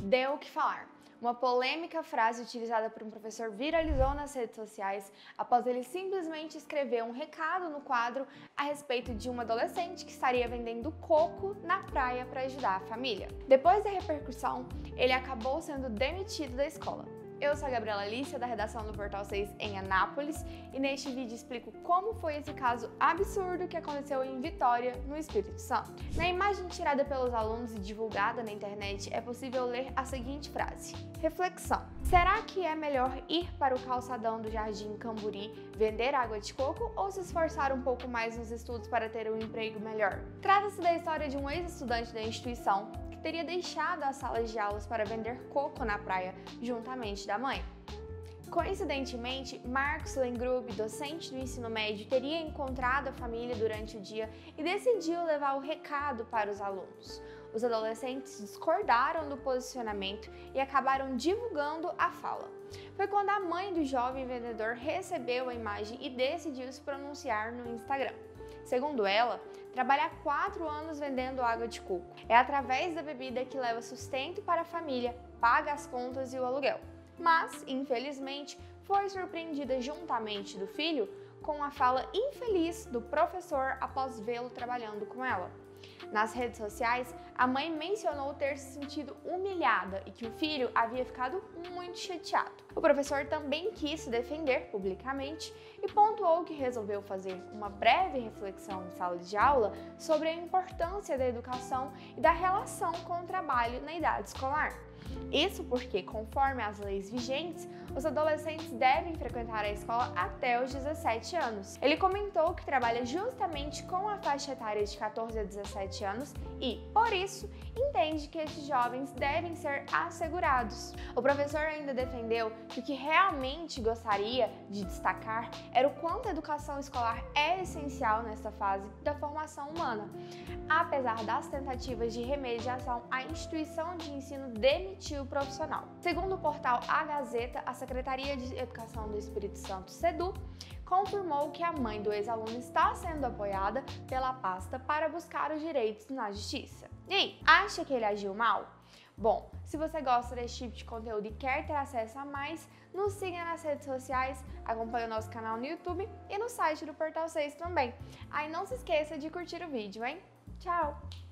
Deu o que falar. Uma polêmica frase utilizada por um professor viralizou nas redes sociais após ele simplesmente escrever um recado no quadro a respeito de uma adolescente que estaria vendendo coco na praia para ajudar a família. Depois da repercussão, ele acabou sendo demitido da escola. Eu sou a Gabriela Alicia, da redação do Portal 6 em Anápolis, e neste vídeo explico como foi esse caso absurdo que aconteceu em Vitória, no Espírito Santo. Na imagem tirada pelos alunos e divulgada na internet, é possível ler a seguinte frase: reflexão. Será que é melhor ir para o calçadão do Jardim Camburi vender água de coco ou se esforçar um pouco mais nos estudos para ter um emprego melhor? Trata-se da história de um ex-estudante da instituição teria deixado as salas de aulas para vender coco na praia, juntamente da mãe. Coincidentemente, Marcos Lengrube, docente do ensino médio, teria encontrado a família durante o dia e decidiu levar o recado para os alunos. Os adolescentes discordaram do posicionamento e acabaram divulgando a fala. Foi quando a mãe do jovem vendedor recebeu a imagem e decidiu se pronunciar no Instagram. Segundo ela, trabalha há 4 anos vendendo água de coco. É através da bebida que leva sustento para a família, paga as contas e o aluguel. Mas, infelizmente, foi surpreendida juntamente do filho com a fala infeliz do professor após vê-lo trabalhando com ela. Nas redes sociais, a mãe mencionou ter se sentido humilhada e que o filho havia ficado muito chateado. O professor também quis se defender publicamente e pontuou que resolveu fazer uma breve reflexão em sala de aula sobre a importância da educação e da relação com o trabalho na idade escolar. Isso porque, conforme as leis vigentes, os adolescentes devem frequentar a escola até os 17 anos. Ele comentou que trabalha justamente com a faixa etária de 14 a 17 anos e, por isso, entende que esses jovens devem ser assegurados. O professor ainda defendeu que o que realmente gostaria de destacar era o quanto a educação escolar é essencial nesta fase da formação humana. Apesar das tentativas de remediação, a instituição de ensino demitiu o profissional. Segundo o portal A Gazeta, a Secretaria de Educação do Espírito Santo, SEDU, confirmou que a mãe do ex-aluno está sendo apoiada pela pasta para buscar os direitos na justiça. E aí, acha que ele agiu mal? Bom, se você gosta desse tipo de conteúdo e quer ter acesso a mais, nos siga nas redes sociais, acompanhe o nosso canal no YouTube e no site do Portal 6 também. Aí não se esqueça de curtir o vídeo, hein? Tchau!